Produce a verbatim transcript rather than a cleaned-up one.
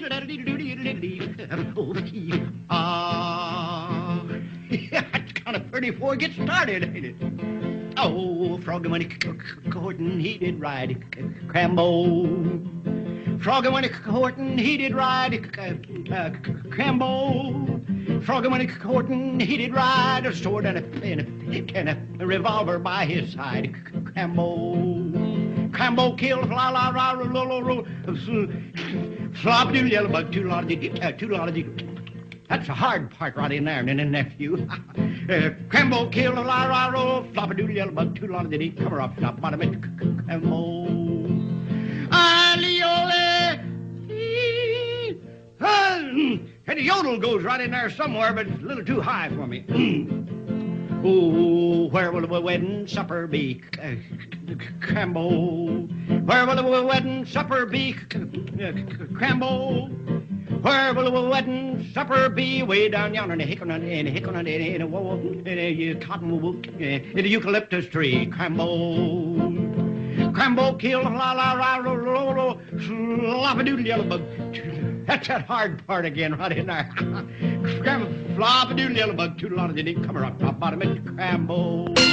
Ah, it's kind of pretty before it gets started, ain't it? Oh, Froggy went a-courtin', he did ride Crambone. Froggy went a-courtin', he did ride Crambone. Froggy went a-courtin', he did ride a sword and a, and a pick and a revolver by his side. Crambone. Crambone killed la la la la la la flop doodle yellow bug two lot of two lot of. That's a hard part right in there, and then nephew. uh, Crambone killed la la la la flop doodle yellow bug two lot of the cover up top bottom it Crambone. Aliole. And the yodel goes right in there somewhere, but it's a little too high for me. Oh, where will the wedding supper be? Crambone. Where will the wedding supper be? Crambone. Where will the wedding supper be? Way down yonder in the hickory, in the hickory, in the wall, in the cottonwood, in the eucalyptus tree. Crambone. Crambone killed la la la la la la flop-a-doodle yellow bug. That's that hard part again right in there. Flop-a-doodle yellow bug, toodle on it, didn't come up top bottom it. Crambone.